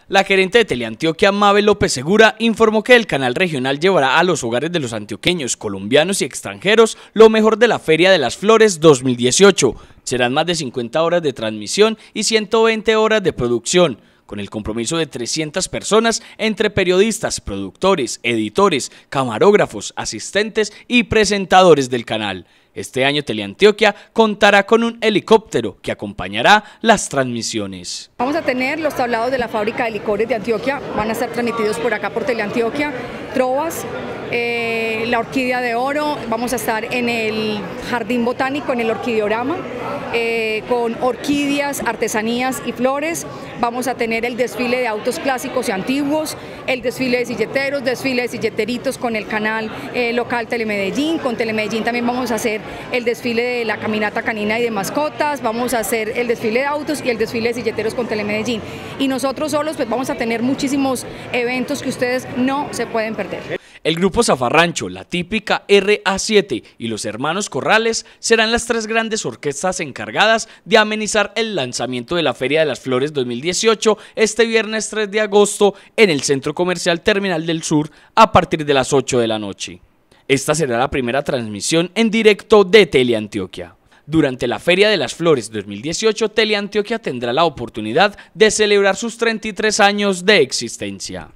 La gerente de Teleantioquia, Mabel López Segura, informó que el canal regional llevará a los hogares de los antioqueños, colombianos y extranjeros lo mejor de la Feria de las Flores 2018. Serán más de 50 horas de transmisión y 120 horas de producción, con el compromiso de 300 personas entre periodistas, productores, editores, camarógrafos, asistentes y presentadores del canal. Este año Teleantioquia contará con un helicóptero que acompañará las transmisiones. Vamos a tener los tablados de la fábrica de licores de Antioquia, van a ser transmitidos por acá por Teleantioquia, trovas, la orquídea de oro, vamos a estar en el jardín botánico, en el orquideorama, con orquídeas, artesanías y flores. Vamos a tener el desfile de autos clásicos y antiguos, el desfile de silleteros, desfile de silleteritos con el canal local Telemedellín. Con Telemedellín también vamos a hacer el desfile de la caminata canina y de mascotas, vamos a hacer el desfile de autos y el desfile de silleteros con Telemedellín. Y nosotros solos pues vamos a tener muchísimos eventos que ustedes no se pueden perder. El grupo Zafarrancho, la típica RA7 y los hermanos Corrales serán las tres grandes orquestas encargadas de amenizar el lanzamiento de la Feria de las Flores 2018 este viernes 3 de agosto en el Centro Comercial Terminal del Sur a partir de las 8 de la noche. Esta será la primera transmisión en directo de Teleantioquia. Durante la Feria de las Flores 2018, Teleantioquia tendrá la oportunidad de celebrar sus 33 años de existencia.